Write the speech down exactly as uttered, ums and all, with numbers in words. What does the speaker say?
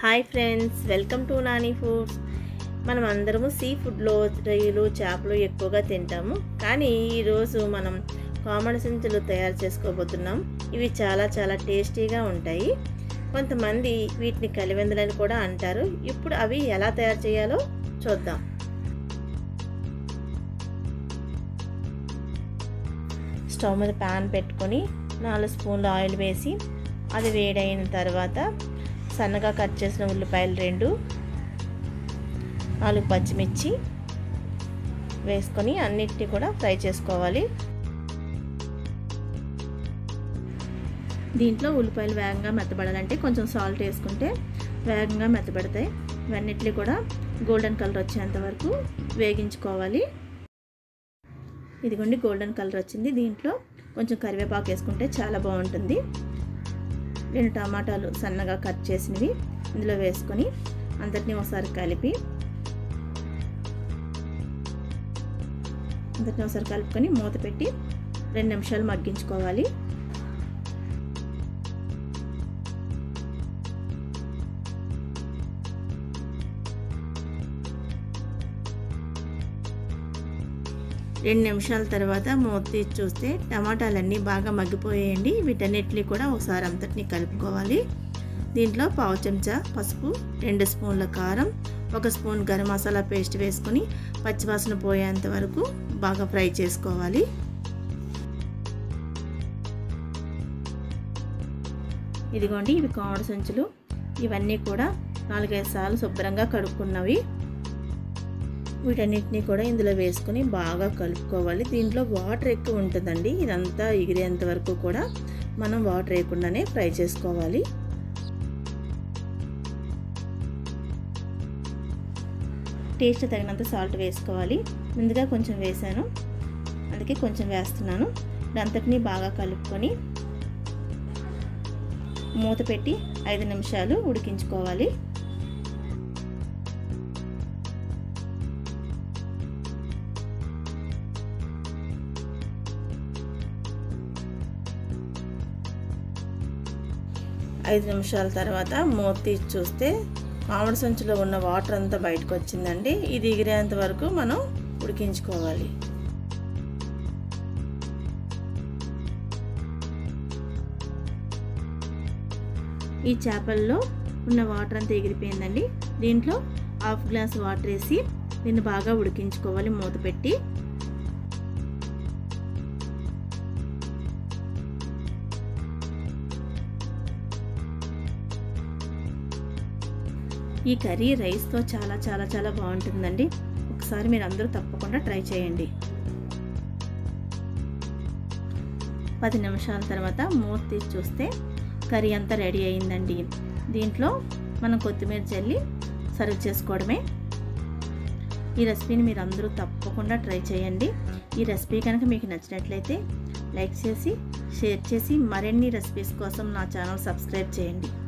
Hi friends, welcome to Nani foods. మనం అందరము see ఫుడ్లో రొయ్యలు చేపలు ఎక్కువగా తింటాము. కానీ ఈరోజు మనం కామన్ సంచులు తయారు చేసుకోబోతున్నాం. ఇవి చాలా చాలా టేస్టీగా ఉంటాయి. కొంతమంది వీటిని కలివెందులని కూడా అంటారు. ఇప్పుడు అవి ఎలా తయారు చేయాలో చూద్దాం. స్టవ్ మీద ప్యాన్ పెట్టుకొని నాలుగు స్పూన్ల ఆయిల్ వేసి అది వేడైన తర్వాత సన్నగా కట్ చేసిన ఉల్లిపాయలు రెండు, నాలుగు పచ్చిమిర్చి వేసుకొని అన్నిటిని కూడా ఫ్రై చేసుకోవాలి. దీంట్లో ఉల్లిపాయలు వేగంగా మెత్తబడాలంటే కొంచెం సాల్ట్ వేసుకుంటే వేగంగా మెత్తబడతాయి. ఇవన్నిటిని కూడా గోల్డెన్ కలర్ వచ్చేంత వరకు వేగించుకోవాలి. ఇదిగోండి గోల్డెన్ కలర్ వచ్చింది. దీంట్లో కొంచెం కరివేపాకు వేసుకుంటే చాలా బాగుంటుంది. రెండు టమాటాలు సన్నగా కట్ చేసినవి ఇందులో వేసుకొని అంతటినీ ఒకసారి కలిపి అంతటినీ ఒకసారి కలుపుకొని మూత పెట్టి రెండు నిమిషాలు మగ్గించుకోవాలి. రెండు నిమిషాల తర్వాత మూత తీసి చూస్తే టమాటాలన్నీ బాగా మగ్గిపోయాయండి. వీటన్నిటిని కూడా ఒకసారి అంతటిని కలుపుకోవాలి. దీంట్లో పావు చెంచా పసుపు, రెండు స్పూన్ల కారం, ఒక స్పూన్ గరం మసాలా పేస్ట్ వేసుకొని పచ్చివాసన పోయేంత వరకు బాగా ఫ్రై చేసుకోవాలి. ఇదిగోండి ఇవి కామన్ సంచులు. ఇవన్నీ కూడా నాలుగైదు సార్లు శుభ్రంగా కడుక్కున్నవి. వీటన్నిటిని కూడా ఇందులో వేసుకొని బాగా కలుపుకోవాలి. దీంట్లో వాటర్ ఎక్కువ ఉంటుందండి. ఇదంతా ఎగిరేంత వరకు కూడా మనం వాటర్ వేయకుండానే ఫ్రై చేసుకోవాలి. టేస్ట్ తగినంత సాల్ట్ వేసుకోవాలి. ముందుగా కొంచెం వేసాను, అందుకే కొంచెం వేస్తున్నాను. అంతటినీ బాగా కలుపుకొని మూత పెట్టి ఐదు నిమిషాలు ఉడికించుకోవాలి. ఐదు నిమిషాల తర్వాత మూత తీసి చూస్తే మామిడి సంచులో ఉన్న వాటర్ అంతా బయటకు వచ్చిందండి. ఇది ఎగిరేంత వరకు మనం ఉడికించుకోవాలి. ఈ చేపల్లో ఉన్న వాటర్ అంతా ఎగిరిపోయిందండి. దీంట్లో హాఫ్ గ్లాస్ వాటర్ వేసి దీన్ని బాగా ఉడికించుకోవాలి మూత పెట్టి. ఈ కర్రీ రైస్తో చాలా చాలా చాలా బాగుంటుందండి. ఒకసారి మీరు అందరూ తప్పకుండా ట్రై చేయండి. పది నిమిషాల తర్వాత మూత తీసి చూస్తే కర్రీ అంతా రెడీ అయిందండి. దీంట్లో మనం కొత్తిమీర చల్లి సర్వ్ చేసుకోవడమే. ఈ రెసిపీని మీరు అందరూ తప్పకుండా ట్రై చేయండి. ఈ రెసిపీ కనుక మీకు నచ్చినట్లయితే లైక్ చేసి షేర్ చేసి మరిన్ని రెసిపీస్ కోసం నా ఛానల్ సబ్స్క్రైబ్ చేయండి.